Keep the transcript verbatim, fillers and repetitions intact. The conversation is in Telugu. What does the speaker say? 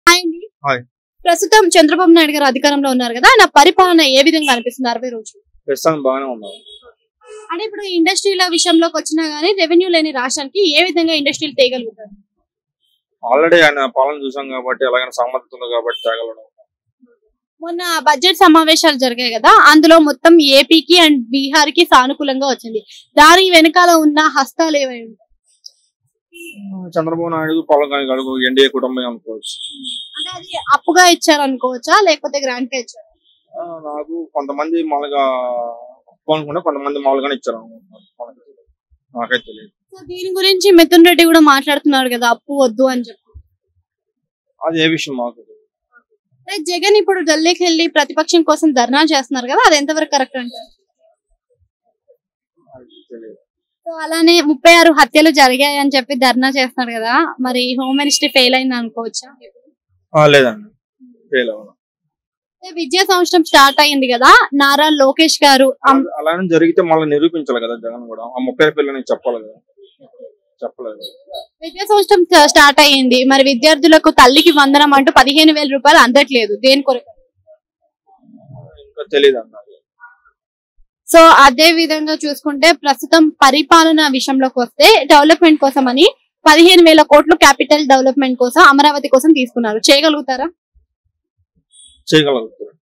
హాయ్ అండి. ప్రస్తుతం చంద్రబాబు నాయుడు గారు అధికారంలో ఉన్నారు కదా, ఆయన పరిపాలన ఏ విధంగా అనిపిస్తుంది అరవై రోజులు? ప్రస్తుతం బాగానే ఉన్నారు. అంటే ఇప్పుడు ఇండస్ట్రీల విషయంలోకి వచ్చినా గానీ రెవెన్యూ లేని రాష్ట్రానికి ఏ విధంగా ఇండస్ట్రీలు తేగలుగుతారు? ఆల్రెడీ ఆయన పాలన చూసాం కాబట్టి ఎలాగైనా సమర్థత ఉంది కాబట్టి తేగలడం. మొన్న బడ్జెట్ సమావేశాలు జరిగాయి కదా, అందులో మొత్తం ఏపీకి అండ్ బీహార్ కి సానుకూలంగా వచ్చింది. దాని వెనకాల ఉన్న హస్తాలు ఏవై ఉంటాయి? చంద్రబాబు నాయుడు పాలన గడుగు ఎన్డీఏ కుటుంబం అనుకోవచ్చు. అంటే అది అప్పుగా ఇచ్చారు అనుకోవచ్చా, లేకపోతే గ్రాంట్ గా ఇచ్చారు? నాకు కొంతమంది మామూలుగా అనుకుంటే కొంతమంది మామూలుగానే ఇచ్చారు నాకైతే తెలియదు. దీని గురించి మిథున్ రెడ్డి కూడా మాట్లాడుతున్నారు కదా, అప్పు వద్దు అని చెప్పి. అది ఏ విషయం మాకు జగన్ ఇప్పుడు ఢిల్లీకి వెళ్ళి ప్రతిపక్షం కోసం ధర్నా చేస్తున్నారు కదా, అది ఎంతవరకు కరెక్ట్ అంటారు? సో అలానే ముప్పై ఆరు హత్యలు జరిగాయి అని చెప్పి ధర్నా చేస్తున్నారు కదా, మరి హోమ్ మినిస్ట్రీ ఫెయిల్ అయింది అనుకోవచ్చా? లేదండి, ఫెయిల్ అవ్వాలి. విద్యా సంవత్సరం స్టార్ట్ అయ్యింది కదా, నారా లోకేష్ గారు అలానే జరిగితే మళ్ళీ నిరూపించాలి కదా జగన్ కూడా. ఆ ముప్పై పిల్లని చెప్పాలి కదా, చెప్పలేదు. విద్యా సంవత్సరం స్టార్ట్ అయ్యింది, మరి విద్యార్థులకు తల్లికి వందనం అంటూ పదిహేను వేల రూపాయలు అందట్లేదు, దేని కొరకు? ఇంకా తెలియదు అన్నారు. సో అదే విధంగా చూసుకుంటే ప్రస్తుతం పరిపాలన విషయంలోకి వస్తే డెవలప్మెంట్ కోసం అని పదిహేను వేల కోట్లు క్యాపిటల్ డెవలప్మెంట్ కోసం అమరావతి కోసం తీసుకున్నారు. చేయగలుగుతారా? చేయగలుగుతారు.